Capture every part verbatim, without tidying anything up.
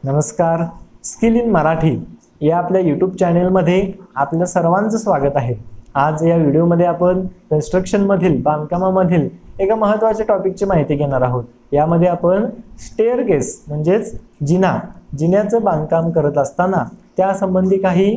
नमस्कार. Skill in Marathi या आपल्या यूट्यूब चॅनेलमध्ये आपल्या सर्वांचं स्वागत आहे. आज या व्हिडिओमध्ये आपण कन्स्ट्रक्शनमधील बांधकामामधील एका महत्त्वाच्या टॉपिकची माहिती घेणार आहोत. यामध्ये आपण स्टेअरकेस म्हणजेच जिना जिन्याचं बांधकाम करत असताना त्यासंबंधी काही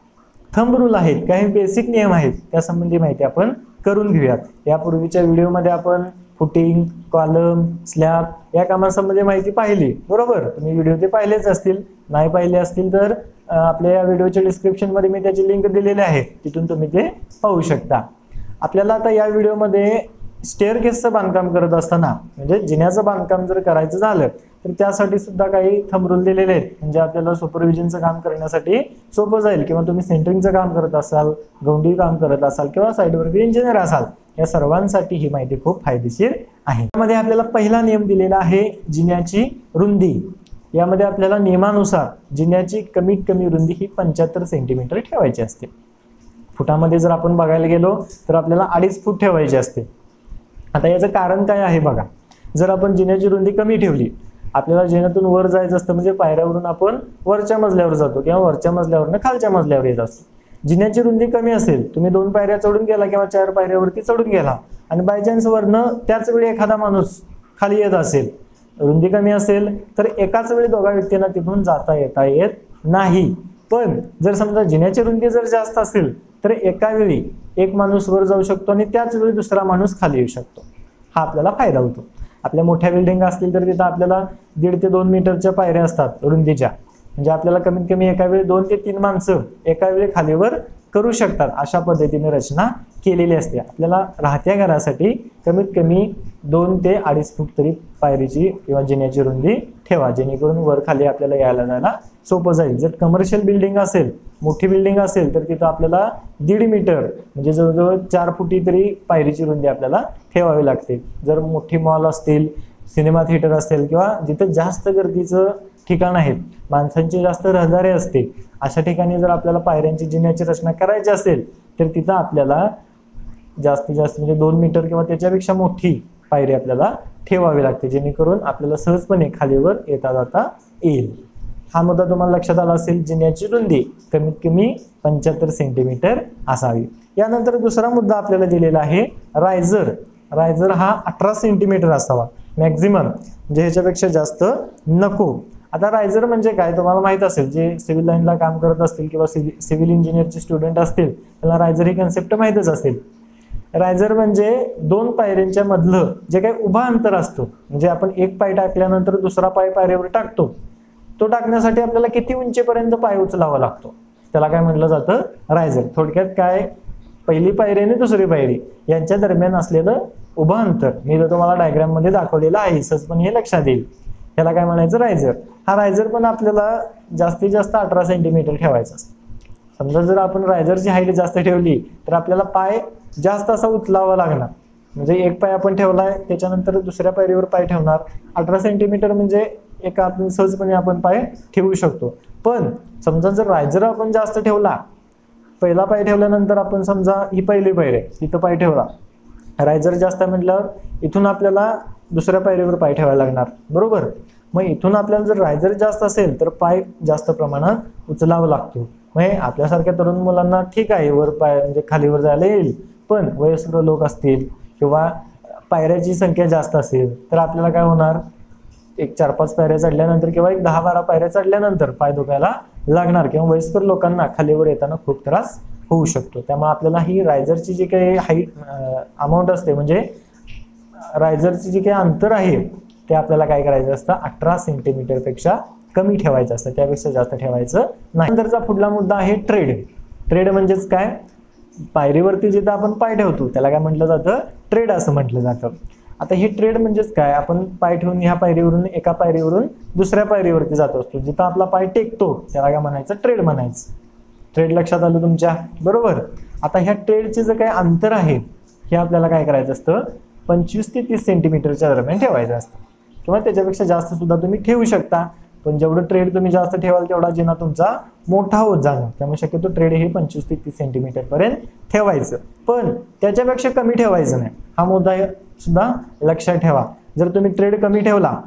थंब रूल आहेत, काही बेसिक नियम आहेत, त्यासंबंधी माहिती आपण करून घेऊयात. यापूर्वीच्या व्हिडिओमध्ये आपण फुटिंग, कॉलम, स्लॅब या कामांसंबंधी माहिती पाहिली, बरोबर? तुम्ही व्हिडिओ ते पाहिलेच असतील. नाही पाहिले असतील तर आपल्या या व्हिडिओच्या डिस्क्रिप्शनमध्ये मी त्याची लिंक दिलेली आहे, तिथून तुम्ही ते पाहू शकता. आपल्याला आता या व्हिडिओमध्ये स्टेअरकेसचं बांधकाम करत असताना म्हणजे जिन्याचं बांधकाम जर करायचं झालं तर त्यासाठी सुद्धा काही थंब रूल दिलेले आहेत. म्हणजे आपल्याला सुपरविजनचं काम करण्यासाठी सोपं जाईल, किंवा तुम्ही सेंटरिंगचं काम करत असाल, गौंडी काम करत असाल, किंवा साईडवरती इंजिनियर असाल, या सर्वांसाठी ही माहिती खूप फायदेशीर आहे. यामध्ये आपल्याला पहिला नियम दिलेला आहे जिन्याची रुंदी. यामध्ये आपल्याला नियमानुसार जिन्याची कमीत कमी रुंदी ही पंच्याहत्तर सेंटीमीटर ठेवायची असते. फुटामध्ये जर आपण बघायला गेलो तर आपल्याला अडीच फूट ठेवायची असते. आता याचं कारण काय आहे बघा. जर आपण जिन्याची रुंदी कमी ठेवली, आपल्याला जिन्यातून वर जायचं असतं, म्हणजे पायऱ्यावरून आपण वरच्या मजल्यावर जातो किंवा वरच्या मजल्यावरून खालच्या मजल्यावर येत असतो. जिन्याची रुंदी कमी असेल, तुम्ही दोन पायऱ्या चढून गेला किंवा चार पायऱ्यावरती चढून गेला आणि बाय चान्स वरनं त्याच वेळी एखादा माणूस खाली येत असेल, रुंदी कमी असेल तर एकाच वेळी दोघा व्यक्तींना तिथून जाता येता येत नाही. पण जर समजा जिन्याची रुंदी जर जास्त असेल तर एका वेळी एक माणूस वर जाऊ शकतो आणि त्याच वेळी दुसरा माणूस खाली येऊ शकतो. हा आपल्याला फायदा होतो. आपल्या मोठ्या बिल्डिंग असतील तर तिथं आपल्याला दीड ते दोन मीटरच्या पायऱ्या असतात रुंदीच्या, म्हणजे आपल्याला कमीत कमी एका वेळी दोन ते तीन माणसं एका वेळी खालीवर करू शकतात. अशा पद्धतीने रचना केलेली असते. आपल्याला राहत्या घरासाठी कमीत कमी दोन ते अडीच फूट तरी पायरीची किंवा जिन्याची रुंदी ठेवा, जेणेकरून वर खाली आपल्याला यायला जायला सोपं जाईल. जर कमर्शियल बिल्डिंग असेल, मोठी बिल्डिंग असेल, तर तिथं आपल्याला दीड मीटर म्हणजे जवळजवळ चार फुटी तरी पायरीची रुंदी आपल्याला ठेवावी लागते. जर मोठी मॉल असतील, सिनेमा थिएटर असेल, किंवा जिथं जास्त गर्दीचं ठिकाण आहेत, माणसांची जास्त रहदारी असते, अशा ठिकाणी जर आपल्याला पायऱ्यांची जिन्याची रचना करायची असेल तर तिथं आपल्याला जास्तीत जास्त म्हणजे दोन मीटर किंवा त्याच्यापेक्षा मोठी पायरी आपल्याला ठेवावी लागते, जेणेकरून आपल्याला सहजपणे खालीवर येता जाता येईल. हा मुद्दा तुम्हाला लक्षात आला असेल. जिन्याची रुंदी कमीत कमी पंच्याहत्तर सेंटीमीटर असावी. यानंतर दुसरा मुद्दा आपल्याला दिलेला आहे रायझर. रायझर हा अठरा सेंटीमीटर असावा मॅक्झिमम, म्हणजे ह्याच्यापेक्षा जास्त नको. आता रायझर म्हणजे काय तुम्हाला माहित असेल, जे सिव्हिल लाईनला काम करत असतील किंवा सिव्हिल इंजिनियरचे स्टुडंट असतील त्यांना रायझर ही कन्सेप्ट माहीतच असेल. रायझर म्हणजे दोन पायऱ्यांच्या मधलं जे काही उभा अंतर असतो, म्हणजे आपण एक पाय टाकल्यानंतर दुसरा पाय पायरीवर टाकतो, तो टाकण्यासाठी आपल्याला किती उंचीपर्यंत पाय उचलावा लागतो, त्याला काय म्हटलं जातं, रायझर. थोडक्यात काय, पहिली पायरी आणि दुसरी पायरी यांच्या दरम्यान असलेलं उभं अंतर मी तर तुम्हाला डायग्राम मध्ये दाखवलेलं आहे, सहज पण हे लक्षात येईल. याला काय म्हणायचं, रायझर. हा रायझर पण आपल्याला जास्तीत जास्त अठरा सेंटीमीटर ठेवायचा असतो. समजा जर आपण रायझरची हाईट जास्त ठेवली तर आपल्याला पाय जास्त असा उचलावा लागणार. म्हणजे एक पाय आपण ठेवलाय, त्याच्यानंतर दुसऱ्या पायरीवर पाय ठेवणार. अठरा सेंटीमीटर म्हणजे एका आपण सहजपणे आपण पाय ठेवू शकतो. पण समजा जर रायझर आपण जास्त ठेवला, पहिला पाय ठेवल्यानंतर आपण समजा ही पहिली पायरी आहे तिथं पाय ठेवला, रायझर जास्त म्हटल्यावर इथून आपल्याला दुसऱ्या पायरीवर पाय ठेवायला लागणार, बरोबर? मग इथून आपल्याला जर रायझर जास्त असेल तर पाय जास्त प्रमाणात उचलावा लागतो. मग आपल्यासारख्या तरुण मुलांना ठीक आहे, वर पाय म्हणजे खालीवर जायला येईल, पण वयस्कर लोक असतील किंवा पायऱ्याची संख्या जास्त असेल तर आपल्याला काय होणार, एक चार पाच पायऱ्या चढल्यानंतर किंवा एक दहा बारा पायऱ्या चढल्यानंतर पाय दुखायला लागणार, किंवा वयस्कर लोकांना खालीवर येताना खूप त्रास होऊ शकतो. त्यामुळे आपल्याला ही रायझरची जी काही हाईट अमाऊंट असते, म्हणजे रायझरची जी काही अंतर आहे ते आपल्याला काय करायचं असतं, अठरा सेंटीमीटर पेक्षा कमी ठेवायचं असतं, त्यापेक्षा जास्त ठेवायचं नाही. नंतरचा पुढला मुद्दा आहे ट्रेड. ट्रेड म्हणजेच काय, पायरीवरती जिथं आपण पाय ठेवतो त्याला काय म्हटलं जातं, ट्रेड असं म्हटलं जातं. आता हे ट्रेड म्हणजेच काय, आपण पाय ठेवून ह्या पायरीवरून एका पायरीवरून दुसऱ्या पायरीवरती जात असतो, जिथं आपला पाय टेकतो त्याला काय म्हणायचं, ट्रेड म्हणायचं. ट्रेड लक्षात आलं तुमच्या, बरोबर? आता ह्या ट्रेडचे जे काही अंतर आहे हे आपल्याला काय करायचं असतं, पंचवीस ते तीस सेंटीमीटरच्या दरम्यान ठेवायचं असतं, किंवा त्याच्यापेक्षा जास्त सुद्धा तुम्ही ठेवू शकता. पण जेवढं ट्रेड तुम्ही जास्त ठेवाल तेवढा जिना तुमचा मोठा होत जाणार. त्यामुळे शक्यतो ट्रेड हे पंचवीस ते तीस सेंटीमीटर पर्यंत ठेवायचं, पण त्याच्यापेक्षा कमी ठेवायचं नाही. हा मुद्दा सुद्धा लक्षात ठेवा. जर तुम्ही ट्रेड कमी ठेवला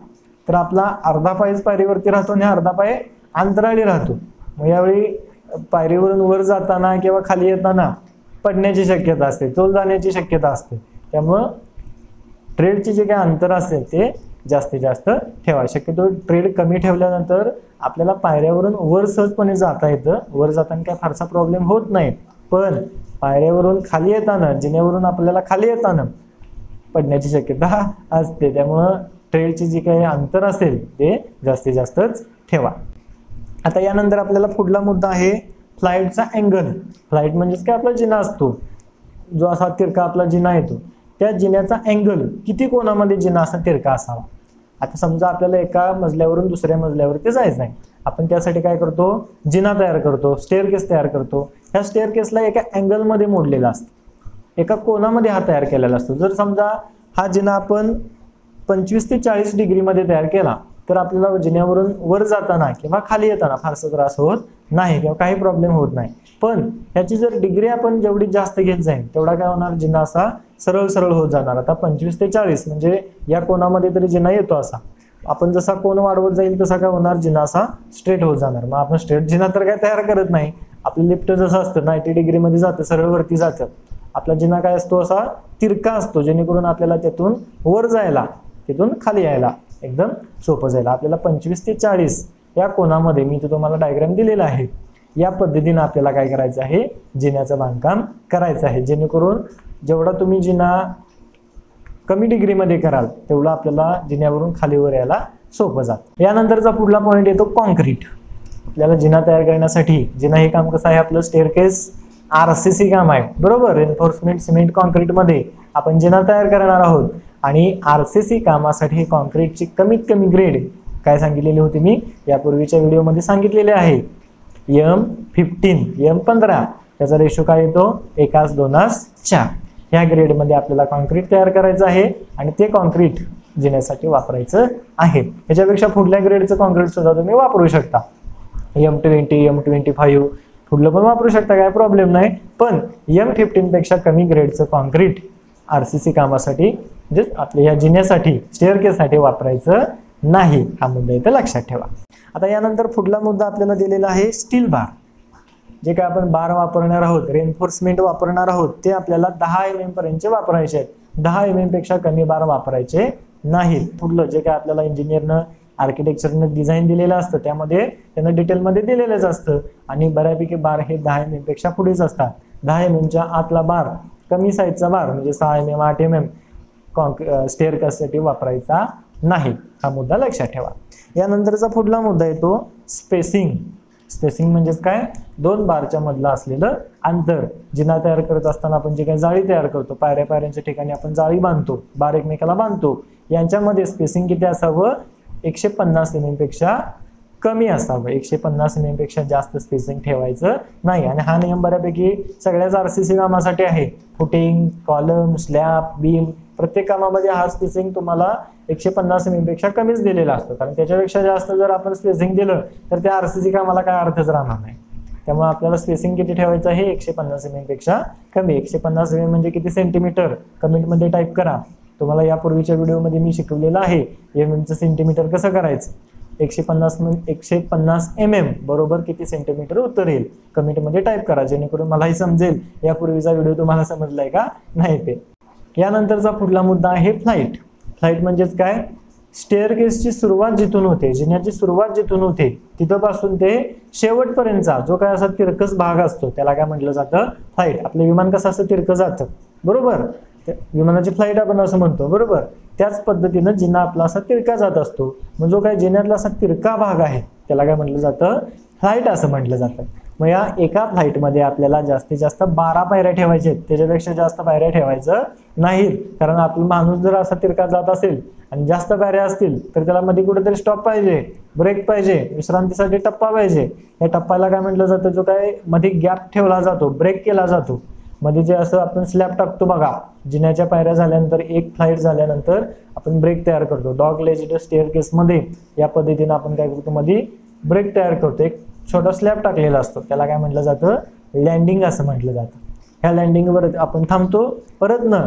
तर आपला अर्धा पायच पायरीवरती राहतो आणि अर्धा पाय अंतराळी राहतो. मग यावेळी पायरीवरून वर जाताना किंवा खाली येताना पडण्याची शक्यता असते, तोल जाण्याची शक्यता असते. त्यामुळं ट्रेडचे जे काही अंतर असेल ते जास्तीत जास्त ठेवा. शक्यतो ट्रेड कमी ठेवल्यानंतर आपल्याला पायऱ्यावरून वर सहजपणे जाता येतं. वर जाताना काय फारसा प्रॉब्लेम होत नाही, पण पायऱ्यावरून खाली येताना, जिन्यावरून आपल्याला खाली येताना पडण्याची शक्यता असते. त्यामुळं ट्रेडचे जे काही अंतर असेल ते जास्तीत जास्तच ठेवा. आता यानंतर आपल्याला पुढला मुद्दा आहे फ्लाईटचा अँगल. फ्लाईट म्हणजेच काय आपला जिना असतो, जो असा तिरका आपला जिना येतो, त्या जिन्याचा अँगल किती कोणामध्ये जिना असा तिरका असावा. आता समजा आपल्याला एका मजल्यावरून दुसऱ्या मजल्यावरती जायचं आहे, आपण त्यासाठी काय करतो, जिना तयार करतो, स्टेअरकेस तयार करतो. ह्या स्टेअरकेसला एका अँगलमध्ये मोडलेला असतो, एका कोनामध्ये हा तयार केलेला असतो. जर समजा हा जिना आपण पंचवीस ते चाळीस डिग्रीमध्ये तयार केला तर आपल्याला जिन्यावरून वर जाताना किंवा खाली येताना फारसा त्रास होत नाही किंवा काही प्रॉब्लेम होत नाही. पण ह्याची जर डिग्री आपण जेवढी जास्त घेत जाईल तेवढा काय होणार, जिना असा सरळ सरळ होत जाणार. आता पंचवीस ते चाळीस म्हणजे या कोणामध्ये तरी जिना येतो असा, आपण जसा कोण वाढवत जाईल तसा काय होणार, जिना असा स्ट्रेट होत जाणार. मग आपण स्ट्रेट जिना तर काय तयार करत नाही. आपलं लिफ्ट जसं असतं नाईंटी डिग्रीमध्ये जातं, सरळ वरती जातं. आपला जिना काय असतो, असा तिरका असतो, जेणेकरून आपल्याला त्यातून वर जायला, तिथून खाली यायला एकदम सोपं जाईल. आपल्याला पंचवीस ते चाळीस या कोणामध्ये, मी तो तुम्हाला डायग्राम दिलेला आहे, या पद्धतीने आपल्याला काय करायचं आहे, जिन्याचं बांधकाम करायचं आहे. जेणेकरून जेवढा तुम्ही जिना कमी डिग्रीमध्ये कराल तेवढं आपल्याला जिन्यावरून खालीवर यायला सोपं जातं. यानंतरचा पुढला पॉईंट येतो कॉन्क्रीट. आपल्याला जिना तयार करण्यासाठी, जिना हे काम कसं आहे आपलं, स्टेअरकेस आरसीसी काम आहे, बरोबर. रेन्फोर्समेंट सिमेंट कॉन्क्रीटमध्ये आपण जिना तयार करणार आहोत आणि आरसीसी कामासाठी कॉन्क्रीटची कमीत कमी ग्रेड काय सांगितलेली होती मी यापूर्वीच्या व्हिडिओमध्ये सांगितलेले आहे, एम फिफ्टीन, एम पंधरा. त्याचा रेशो काय येतो, एकास दोनास चार. ह्या ग्रेडमध्ये आपल्याला कॉन्क्रीट तयार करायचं आहे आणि ते कॉन्क्रीट जिन्यासाठी वापरायचं आहे. ह्याच्यापेक्षा पुढल्या ग्रेडचं कॉन्क्रीट सुद्धा तुम्ही वापरू शकता, M twenty, M twenty five पुढलं पण वापरू शकता, काय प्रॉब्लेम नाही. पण एम फिफ्टीन पेक्षा कमी ग्रेडचं कॉन्क्रीट आरसीसी कामासाठी म्हणजे आपल्या या जिन्यासाठी, स्टेअरकेससाठी वापरायचं नाही. हा मुद्दा इथं लक्षात ठेवा. आता यानंतर पुढला मुद्दा आपल्याला दिलेला आहे स्टील बार. जे काय आपण बार वापरणार आहोत, रेन्फोर्समेंट वापरणार आहोत, ते आपल्याला दहा एम एम पर्यंतचे वापरायचे आहेत. दहा एम एम पेक्षा कमी बार वापरायचे नाहीत. पुढलं जे काय आपल्याला इंजिनियरनं, आर्किटेक्चरनं डिझाईन दिलेलं असतं त्यामध्ये त्यांना डिटेलमध्ये दिलेलंच असतं आणि बऱ्यापैकी बार हे दहा एम एम पेक्षा पुढेच असतात. दहा एम एमच्या आतला बार, कमी साईजचा बार म्हणजे सहा एम एम, आठ एम एम कॉन्क स्टेअरकेससाठी वापरायचा नाही. हा मुद्दा लक्षात ठेवा. यानंतरचा पुढला मुद्दा येतो स्पेसिंग. स्पेसिंग म्हणजेच काय, दोन बारच्या मधला असलेलं अंतर. जिना तयार करत असताना आपण जे काही जाळी तयार करतो, पायऱ्या पायऱ्यांच्या ठिकाणी आपण जाळी बांधतो, बार एकमेकाला बांधतो, यांच्यामध्ये स्पेसिंग किती असावं, एकशे पन्नास एम एम पेक्षा कमी असावं. एकशे पन्नास एम एम पेक्षा जास्त स्पेसिंग ठेवायचं नाही. आणि हा नियम बऱ्यापैकी सगळ्याच आरसीसी कामासाठी आहे. फुटिंग, कॉलम, स्लॅब, बीम प्रत्येक कामामध्ये हा स्पेसिंग तुम्हाला एकशे पन्नास एम एम पेक्षा कमीच दिलेला असतो. कारण त्याच्यापेक्षा जास्त जर आपण स्पेसिंग दिलं तर त्या आरसीसी कामाला काय अर्थच राहणार नाही. त्यामुळे आपल्याला स्पेसिंग किती ठेवायचं आहे, एकशे पन्नास एम एम पेक्षा कमी. एकशे पन्नास एम एम म्हणजे किती सेंटीमीटर, कमेंटमध्ये टाईप करा. तुम्हाला यापूर्वीच्या व्हिडिओमध्ये मी शिकवलेलं आहे एम एमचं सेंटीमीटर कसं करायचं. एकशे पन्नास एकशे पन्नास एम एम बरोबर किती सेंटीमीटर उत्तर येईल, कमेंटमध्ये टाईप करा, जेणेकरून मलाही समजेल यापूर्वीचा व्हिडिओ तुम्हाला समजलाय का नाही ते. यानंतरचा पुढला मुद्दा आहे फ्लाईट. फ्लाईट म्हणजेच काय, स्टेअरकेसची सुरुवात जिथून होते, जिन्याची सुरुवात जिथून होते तिथपासून ते शेवटपर्यंतचा जो काय असा तिरकस भाग असतो त्याला काय म्हटलं जातं, फ्लाईट. आपलं विमान कसं असं तिरकं जातं, बरोबर, विमानाची फ्लाईट आपण असं म्हणतो, बरोबर. त्याच पद्धतीनं जिना आपला असा तिरका जात असतो. मग जो काय जिन्यातला असा तिरका भाग आहे त्याला काय म्हटलं जातं, फ्लाईट असं म्हटलं जातं. मग या एका फ्लाईटमध्ये आपल्याला जास्तीत जास्त बारा पायऱ्या ठेवायच्या आहेत, त्याच्यापेक्षा जास्त पायऱ्या ठेवायचं नाहीत. कारण आपला माणूस जर असा तिरका जात असेल आणि जास्त पायऱ्या असतील तर त्याला मध्ये कुठेतरी स्टॉप पाहिजे, ब्रेक पाहिजे, विश्रांतीसाठी टप्पा पाहिजे. या टप्प्याला काय म्हटलं जातं, जो काय मध्ये गॅप ठेवला जातो, ब्रेक केला जातो. मध्ये जे असं आपण स्लॅब टाकतो बघा, जिन्याच्या पायऱ्या झाल्यानंतर एक फ्लाईट झाल्यानंतर आपण ब्रेक तयार करतो. डॉग लेज्ड स्टेअरकेसमध्ये या पद्धतीने आपण काय करतो, मध्ये ब्रेक तयार करतो. एक छोटा स्लॅब टाकलेला असतो, त्याला काय म्हटलं जातं, लँडिंग असं म्हटलं जातं. ह्या लँडिंगवर आपण थांबतो, परत न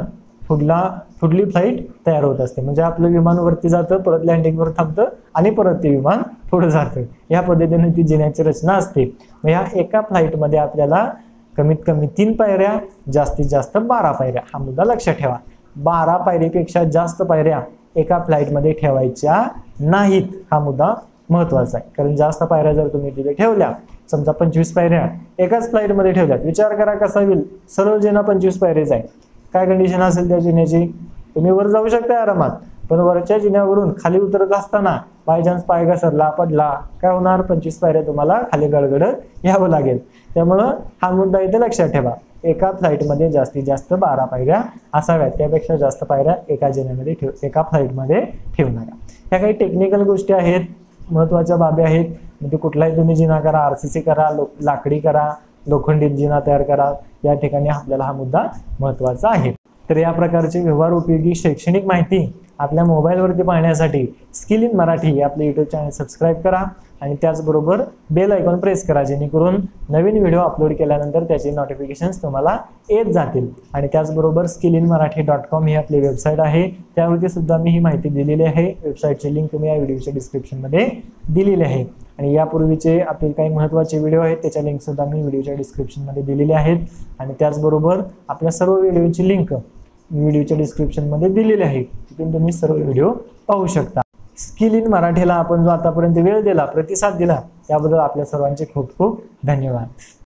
पुढला पुढली फ्लाईट तयार होत असते. म्हणजे आपलं विमान वरती जातं, परत लँडिंगवर थांबतं आणि परत ते विमान पुढे जातं. या पद्धतीने ती जिन्याची रचना असते. मग या एका फ्लाईटमध्ये आपल्याला कमीत कमी तीन पायऱ्या, जास्तीत जास्त बारा पायऱ्या, हा मुद्दा लक्षात ठेवा. बारा पायरीपेक्षा जास्त पायऱ्या एका फ्लाईटमध्ये ठेवायच्या नाहीत, हा मुद्दा महत्वाचा आहे. कारण जास्त पायऱ्या जर तुम्ही तिथे ठेवल्या, समजा पंचवीस पायऱ्या एकाच फ्लाईटमध्ये ठेवल्यात, विचार करा कसा होईल. सरळ जिना पंचवीस पायरीच आहे, काय कंडिशन असेल त्या जिन्याची. तुम्ही वर जाऊ शकता आरामात, पण वरच्या जिन्यावरून खाली उतरत असताना बाय चान्स पाय घसरला, पडला, काय होणार, पंचवीस पायऱ्या तुम्हाला खाली गडगडत यावं लागेल. त्यामुळं हा मुद्दा इथे लक्षात ठेवा. एका फ्लाईटमध्ये जास्तीत जास्त बारा पायऱ्या असाव्यात, त्यापेक्षा जास्त पायऱ्या एका जिन्यामध्ये ठेव एका फ्लाईटमध्ये ठेवू नका. ह्या काही टेक्निकल गोष्टी आहेत, महत्त्वाच्या बाबी आहेत. म्हणजे कुठलाही तुम्ही जिना करा, आरसीसी करा, लाकडी करा, लोखंडी जिना तयार करा, या ठिकाणी आपल्याला हा मुद्दा महत्त्वाचा आहे. तर या प्रकारची व्यवहार उपयोगी शैक्षणिक माहिती आपल्या मोबाईलवरती पाहण्यासाठी स्किल इन मराठी आपले यूट्यूब चॅनल सबस्क्राईब करा आणि त्याचबरोबर बेल आयकॉन प्रेस करा, जेणेकरून नवीन व्हिडिओ अपलोड केल्यानंतर त्याचे नोटिफिकेशन्स तुम्हाला येत जातील. आणि त्याचबरोबर skill in Marathi dot com ही आपली वेबसाईट आहे, त्यावरती सुद्धा मी ही माहिती दिलेली आहे. वेबसाईटची लिंक मी या व्हिडिओच्या डिस्क्रिप्शनमध्ये दिलेली आहे. आणि यापूर्वीचे आपले काही महत्त्वाचे व्हिडिओ आहेत, त्याच्या लिंकसुद्धा मी व्हिडिओच्या डिस्क्रिप्शनमध्ये दिलेले आहेत. आणि त्याचबरोबर आपल्या सर्व व्हिडिओची लिंक व्हिडिओच्या डिस्क्रिप्शनमध्ये दिलेली आहे, तिथून तुम्ही सर्व व्हिडिओ पाहू शकता. स्किल इन मराठीला आपण जो आतापर्यंत वेळ दिला, प्रतिसाद दिला, त्याबद्दल आपल्या सर्वांचे खूप खूप धन्यवाद.